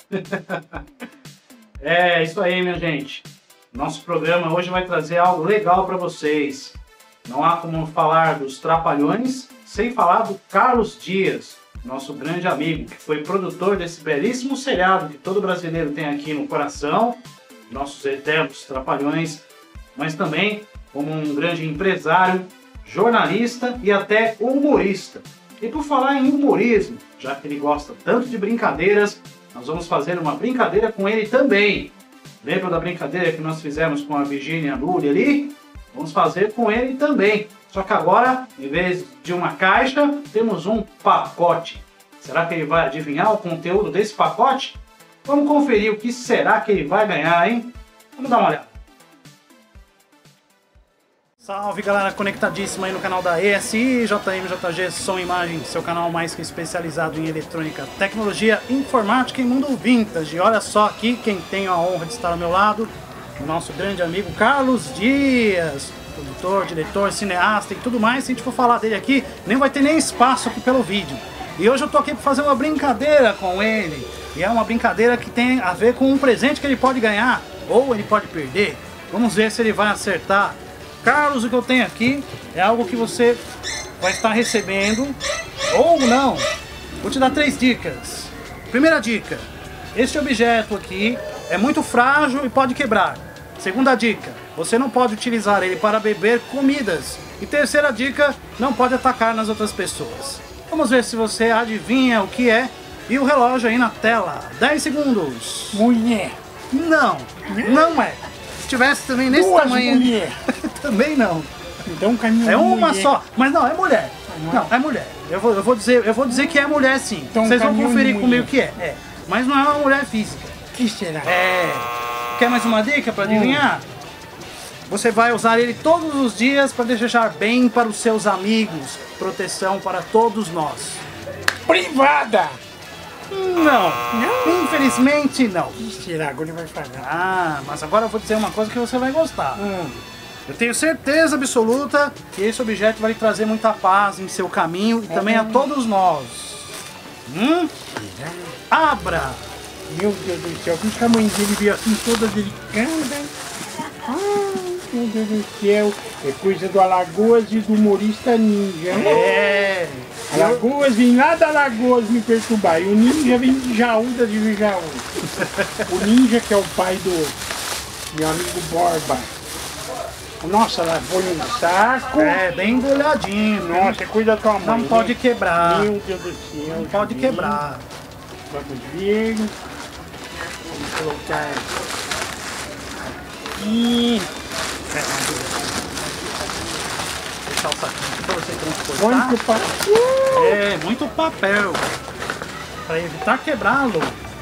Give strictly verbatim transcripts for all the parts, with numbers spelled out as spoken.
É isso aí, minha gente. Nosso programa hoje vai trazer algo legal para vocês. Não há como falar dos Trapalhões sem falar do Carlos Dias, nosso grande amigo, que foi produtor desse belíssimo seriado que todo brasileiro tem aqui no coração, nossos eternos Trapalhões, mas também como um grande empresário, jornalista e até humorista. E por falar em humorismo, já que ele gosta tanto de brincadeiras, nós vamos fazer uma brincadeira com ele também. Lembra da brincadeira que nós fizemos com a Virgínia Lully ali? Vamos fazer com ele também. Só que agora, em vez de uma caixa, temos um pacote. Será que ele vai adivinhar o conteúdo desse pacote? Vamos conferir o que será que ele vai ganhar, hein? Vamos dar uma olhada. Salve galera, conectadíssima aí no canal da E S I, J M J G Som e Imagem, seu canal mais que especializado em eletrônica, tecnologia, informática e mundo vintage. Olha só aqui quem tem a honra de estar ao meu lado, o nosso grande amigo Carlos Dias, produtor, diretor, cineasta e tudo mais. Se a gente for falar dele aqui, nem vai ter nem espaço aqui pelo vídeo. E hoje eu tô aqui para fazer uma brincadeira com ele, e é uma brincadeira que tem a ver com um presente que ele pode ganhar, ou ele pode perder. Vamos ver se ele vai acertar. Carlos, o que eu tenho aqui é algo que você vai estar recebendo ou não. Vou te dar três dicas. Primeira dica: este objeto aqui é muito frágil e pode quebrar. Segunda dica: você não pode utilizar ele para beber comidas. E terceira dica: não pode atacar nas outras pessoas. Vamos ver se você adivinha o que é. E o relógio aí na tela. dez segundos. Mulher. Não, não é. Se tivesse também nesse Duas tamanho. Mulher. Também não. Então caminho É uma mulher. só. Mas não, é mulher. Não, não, é mulher. Eu vou, eu vou dizer, eu vou dizer que é mulher sim. Então, vocês vão caminhão conferir de comigo mulher. que é. É. Mas não é uma mulher física. Que será? É. Quer mais uma dica para adivinhar? Você vai usar ele todos os dias para desejar bem para os seus amigos. Proteção para todos nós. Privada. Não. Não? Infelizmente não. Que será? Agora ele vai falar. Ah, mas agora eu vou dizer uma coisa que você vai gostar. Hum. Eu tenho certeza absoluta que esse objeto vai lhe trazer muita paz em seu caminho e também a todos nós. Hum? Será? Abra! Meu Deus do céu, por que a mãe dele veio assim toda delicada? Ai, meu Deus do céu. É coisa do Alagoas e do humorista Ninja. É! Alagoas vem lá da Alagoas me perturbar. E o Ninja vem de Jaúda de Jaú. O Ninja que é o pai do meu amigo Borba. Nossa, ela foi no saco. É, bem embrulhadinho. Nossa, cuida da tua mãe. Não né? pode quebrar. Meu Deus do céu. Não pode Julinho. quebrar. Vamos ver. Vamos colocar aqui. É, deixar o saquinho aqui pra você transportar. Muito papel. É, muito papel. Para evitar quebrá-lo.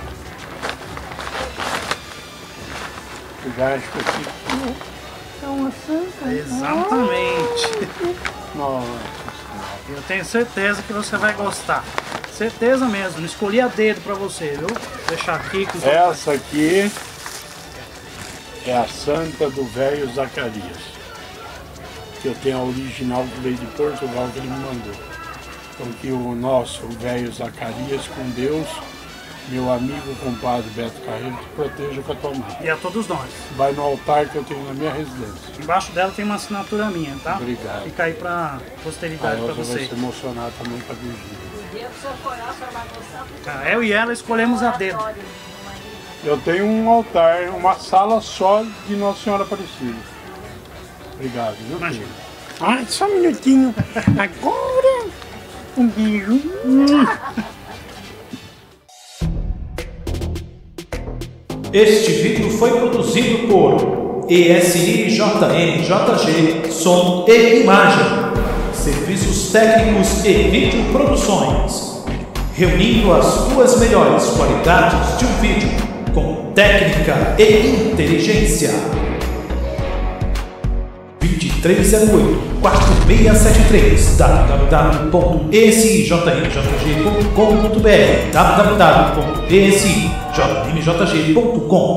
Eu já acho que aqui. É uma santa. Exatamente. Nossa. Eu tenho certeza que você vai gostar. Certeza mesmo. Escolhi a dedo pra você, viu? Vou deixar aqui com Essa aqui é a santa do velho Zacarias. Que eu tenho a original que veio de Portugal que ele me mandou. Então que o nosso velho Zacarias com Deus, meu amigo compadre Beto Carreiro, te proteja com a tua mão. E a todos nós. Vai no altar que eu tenho na minha residência. Embaixo dela tem uma assinatura minha, tá? Obrigado. Fica aí pra A posteridade pra Elza vai você. se emocionar também com a Virgínia. Ah, eu e ela escolhemos a dedo. Eu tenho um altar, uma sala só de Nossa Senhora Aparecida. Obrigado, viu, Imagina. filho? Ai, só um minutinho. Agora, um beijo. Este vídeo foi produzido por E S I J M J G Som e Imagem, serviços técnicos e videoproduções, reunindo as duas melhores qualidades de um vídeo com técnica e inteligência. vinte e três zero oito, quatro seis sete três w w w ponto e s i j m j g ponto com ponto b r w w w ponto e s i j m j g ponto com